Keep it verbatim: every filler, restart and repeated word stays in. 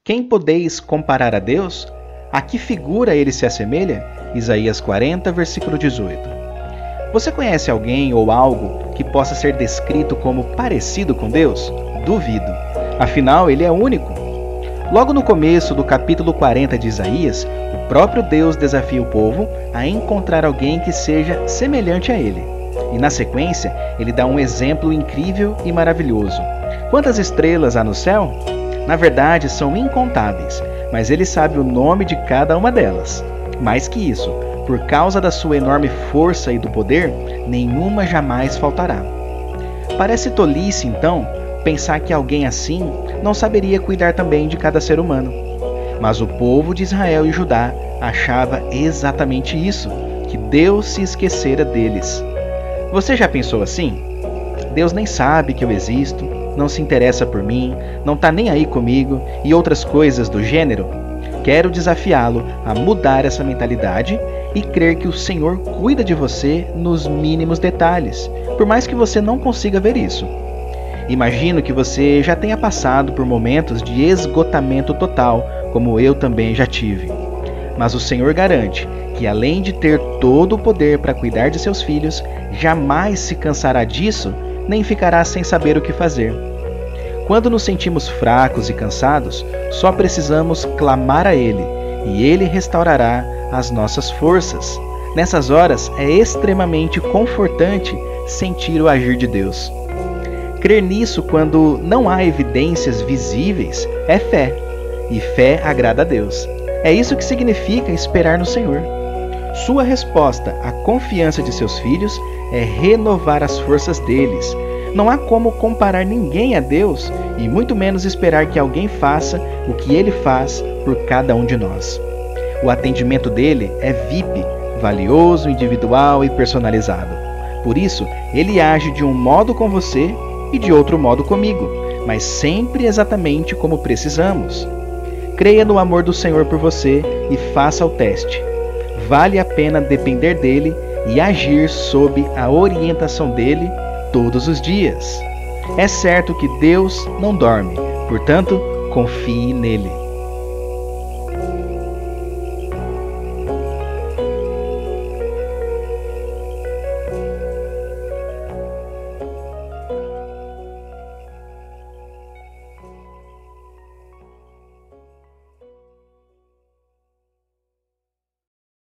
Quem podeis comparar a Deus? A que figura ele se assemelha? Isaías quarenta, versículo dezoito. Você conhece alguém ou algo que possa ser descrito como parecido com Deus? Duvido. Afinal, ele é único. Logo no começo do capítulo quarenta de Isaías, o próprio Deus desafia o povo a encontrar alguém que seja semelhante a ele. E na sequência, ele dá um exemplo incrível e maravilhoso. Quantas estrelas há no céu? Na verdade, são incontáveis, mas ele sabe o nome de cada uma delas. Mais que isso, por causa da sua enorme força e do poder, nenhuma jamais faltará. Parece tolice, então, pensar que alguém assim não saberia cuidar também de cada ser humano. Mas o povo de Israel e Judá achava exatamente isso, que Deus se esquecera deles. Você já pensou assim? Deus nem sabe que eu existo, não se interessa por mim, não está nem aí comigo e outras coisas do gênero? Quero desafiá-lo a mudar essa mentalidade e crer que o Senhor cuida de você nos mínimos detalhes, por mais que você não consiga ver isso. Imagino que você já tenha passado por momentos de esgotamento total, como eu também já tive. Mas o Senhor garante que, além de ter todo o poder para cuidar de seus filhos, jamais se cansará disso, nem ficará sem saber o que fazer. Quando nos sentimos fracos e cansados, só precisamos clamar a Ele, e Ele restaurará as nossas forças. Nessas horas, é extremamente confortante sentir o agir de Deus. Crer nisso quando não há evidências visíveis é fé, e fé agrada a Deus. É isso que significa esperar no Senhor. Sua resposta à confiança de seus filhos é renovar as forças deles. Não há como comparar ninguém a Deus e muito menos esperar que alguém faça o que Ele faz por cada um de nós. O atendimento dele é V I P, valioso, individual e personalizado. Por isso, Ele age de um modo com você e de outro modo comigo, mas sempre exatamente como precisamos. Creia no amor do Senhor por você e faça o teste. Vale a pena depender dele e agir sob a orientação dele todos os dias. É certo que Deus não dorme, portanto, confie nele.